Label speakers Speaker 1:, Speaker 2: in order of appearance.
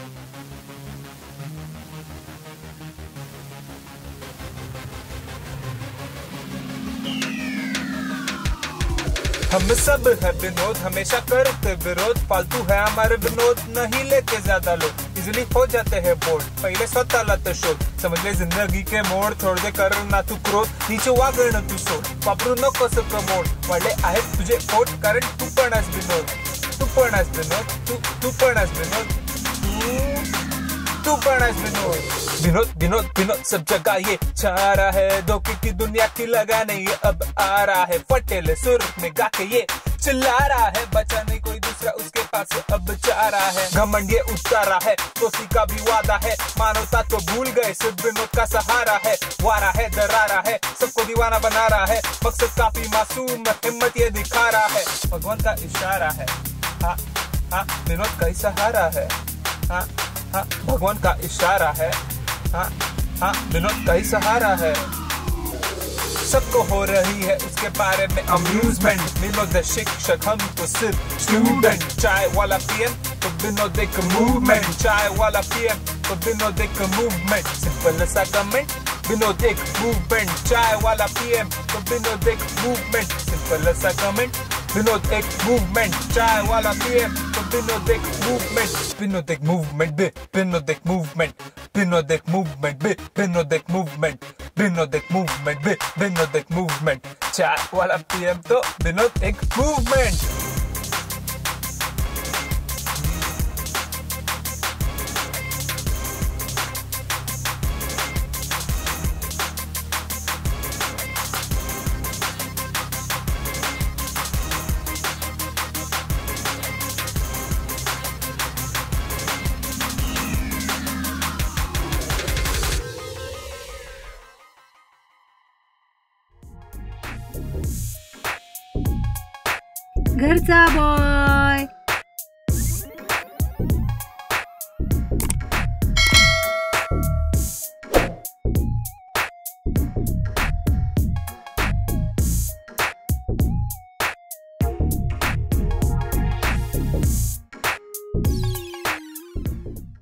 Speaker 1: हम सब है विनोद, हमेशा करते विरोध, फालतू है हमारे विनोद, नहीं लेते ज्यादा लोग, इजिली हो जाते हैं बोर्ड, पहले स्वतः लाते शोध, समझ ले जिंदगी के मोड़, थोड़ दे कर ना तू क्रोध, नीचे वागणं तू सोड, वापरू नको प्रमोट, वाढले आहेत तुझे ओट, कारण तू पण आहेस विनोद, तू पण आहेस विनोद, तू पण आहेस विनोद, तू पण आहेस विनोद, विनोद विनोद विनोद सब जगह ये छा रहा है, धोखे की दुनिया की लगा नहीं ये अब आ रहा है, फटेले सुर में गा के ये चिल्ला रहा है, बचा नहीं कोई दूसरा उसके पास अब जा रहा है, घमंड ये उतारा है, दोस्ती का भी वादा है, मानवता तो भूल गए, सिर्फ विनोद का सहारा है, वारा है दरारा है, सबको दीवाना बना रहा है, मकसद काफी मासूम, हिम्मत ये दिखा रहा है, भगवान का इशारा है, हाँ हाँ विनोद का ही सहारा है, हाँ हाँ भगवान का इशारा है, हाँ हाँ विनोद का ही सहारा है, सबको हो रही है उसके बारे में अम्यूजमेंट, विनोद शिक्षक हम तो सिर्फ स्टूडेंट, चाय वाला पीएम तो विनोद एक मूवमेंट, चाय वाला पीएम तो विनोद एक मूवमेंट, सिंपल सा कमेंट, विनोद एक मूवमेंट, चाय वाला पीएम तो विनोद एक मूवमेंट, सिंपल सा कमेंट, विनोद एक मूवमेंट, चाय वाला पीएम तो विनोद एक मूवमेंट, विनोद एक मूवमेंट, विनोद एक मूवमेंट, विनोद एक मूवमेंट, विनोद एक मूवमेंट, विनोद एक मूवमेंट, विनोद एक मूवमेंट, चाय वाला पीएम तो विनोद एक मूवमेंट।
Speaker 2: घरचा बॉस